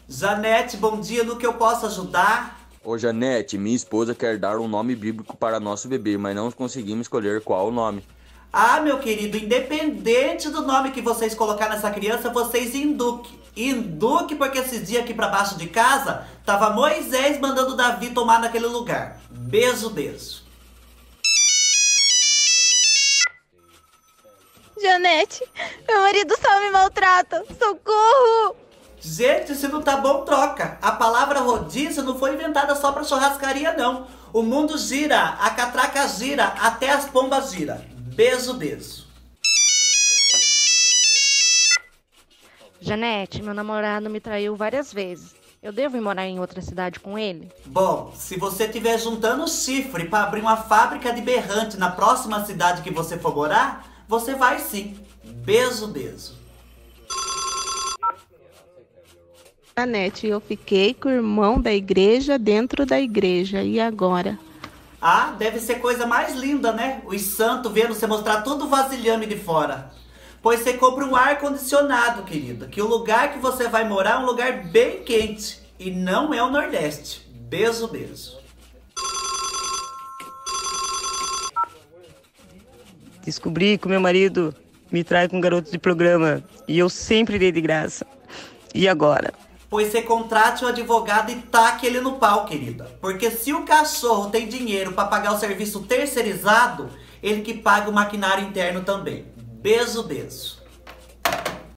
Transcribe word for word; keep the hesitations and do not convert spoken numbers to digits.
Janete, bom dia, no que eu posso ajudar? Ô Janete, minha esposa quer dar um nome bíblico para nosso bebê, mas não conseguimos escolher qual o nome. Ah, meu querido, independente do nome que vocês colocar nessa criança, vocês induque. Induque porque esses dias aqui pra baixo de casa, tava Moisés mandando Davi tomar naquele lugar. Beijo, beijo. Janete, meu marido só me maltrata. Socorro! Gente, se não tá bom, troca. A palavra rodízio não foi inventada só pra churrascaria, não. O mundo gira, a catraca gira, até as pombas gira. Beijo, beijo. Janete, meu namorado me traiu várias vezes. Eu devo ir morar em outra cidade com ele? Bom, se você estiver juntando chifre pra abrir uma fábrica de berrante na próxima cidade que você for morar, você vai sim. Beijo, beijo. Janete, eu fiquei com o irmão da igreja dentro da igreja. E agora? Ah, deve ser coisa mais linda, né? Os santos vendo você mostrar todo vasilhame de fora. Pois você compra um ar-condicionado, querida. Que o lugar que você vai morar é um lugar bem quente. E não é o Nordeste. Beijo, beijo. Descobri que meu marido me trai com garoto de programa. E eu sempre dei de graça. E agora? Pois você contrate um advogado e taque ele no pau, querida. Porque se o cachorro tem dinheiro para pagar o serviço terceirizado, ele que paga o maquinário interno também. Beijo, beijo.